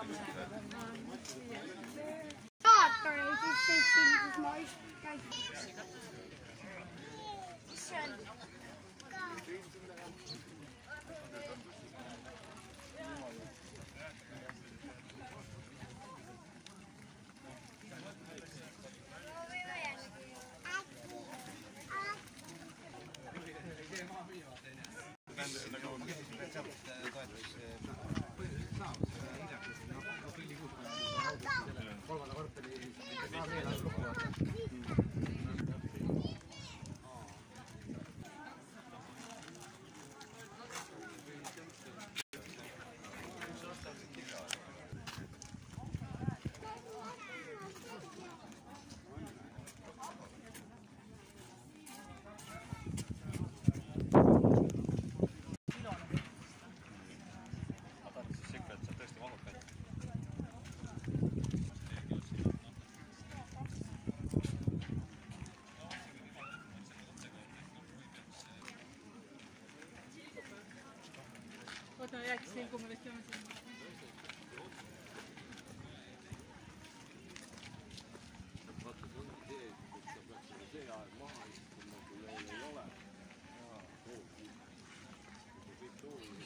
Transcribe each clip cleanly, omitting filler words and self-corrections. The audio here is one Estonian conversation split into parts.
Oota, jääks siin, kui me vist jääme siin. Vaata, see on see, et sa peaks see aeg maha istuma, kui veel ei ole. Kõik toovad.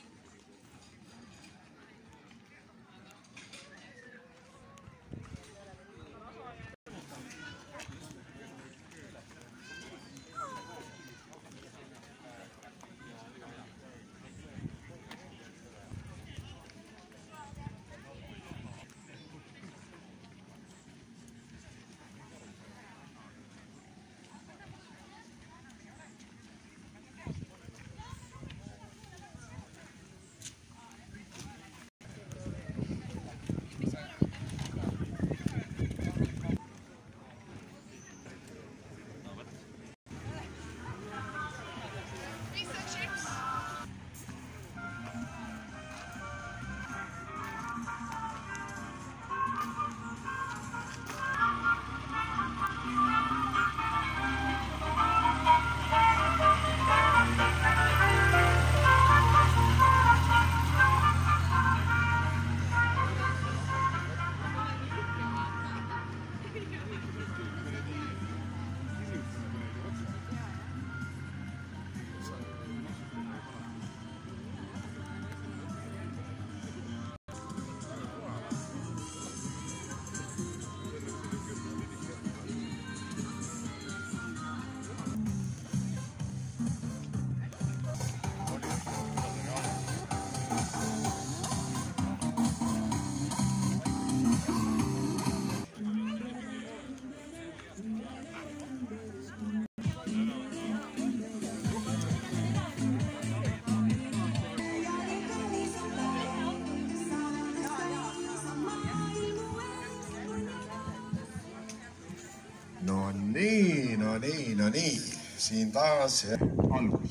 No nii, siin taas algus.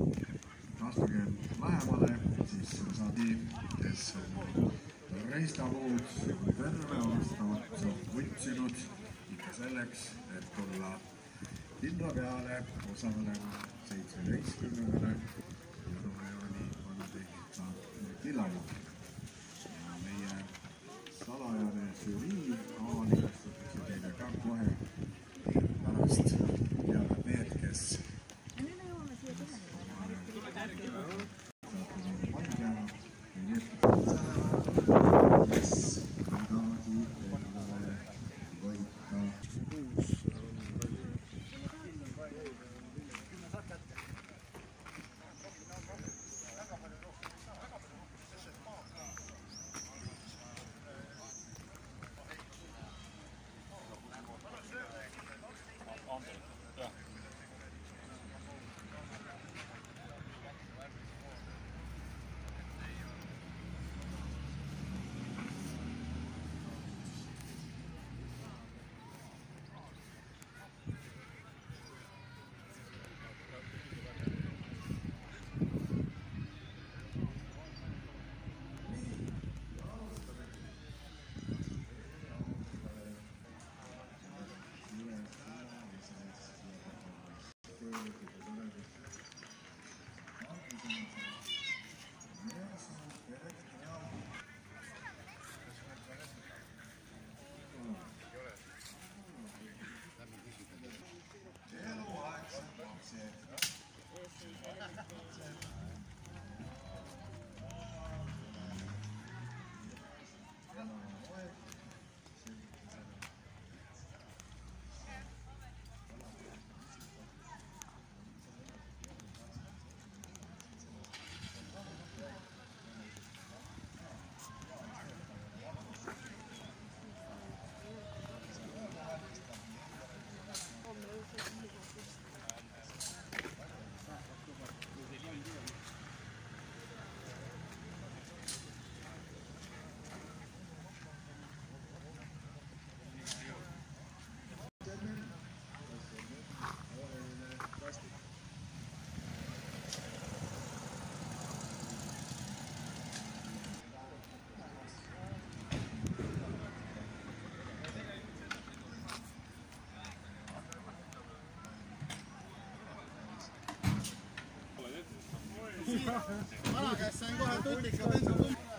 Astuge lähemale, siis saadi, kes reistapuud terve aasta otsa võtsinud ikka selleks, et tulla linna peale osalema 17. jõulujooni vanatehnika tillama. Ja meie salajane žürii avalistatakse teile ka kohe pärast teada need, kes saate paika ja need, kes midagi endale võita. vana käest sain kohe tutika bensukummi.